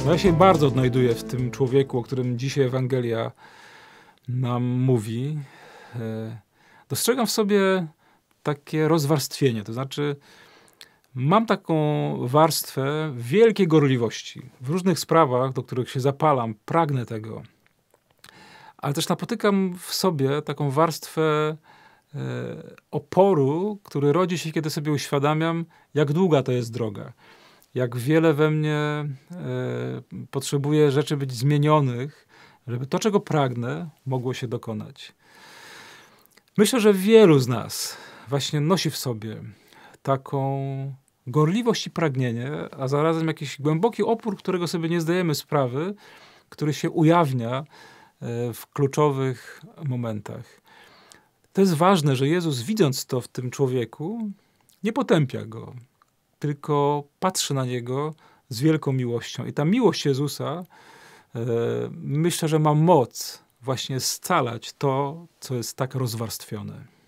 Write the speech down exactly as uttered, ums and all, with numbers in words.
No ja się bardzo odnajduję w tym człowieku, o którym dzisiaj Ewangelia nam mówi. Dostrzegam w sobie takie rozwarstwienie, to znaczy mam taką warstwę wielkiej gorliwości. W różnych sprawach, do których się zapalam, pragnę tego. Ale też napotykam w sobie taką warstwę e, oporu, który rodzi się, kiedy sobie uświadamiam, jak długa to jest droga. Jak wiele we mnie e, potrzebuje rzeczy być zmienionych, żeby to, czego pragnę, mogło się dokonać. Myślę, że wielu z nas właśnie nosi w sobie taką gorliwość i pragnienie, a zarazem jakiś głęboki opór, którego sobie nie zdajemy sprawy, który się ujawnia w kluczowych momentach. To jest ważne, że Jezus, widząc to w tym człowieku, nie potępia go, tylko patrzy na niego z wielką miłością. I ta miłość Jezusa, e, myślę, że ma moc właśnie scalać to, co jest tak rozwarstwione.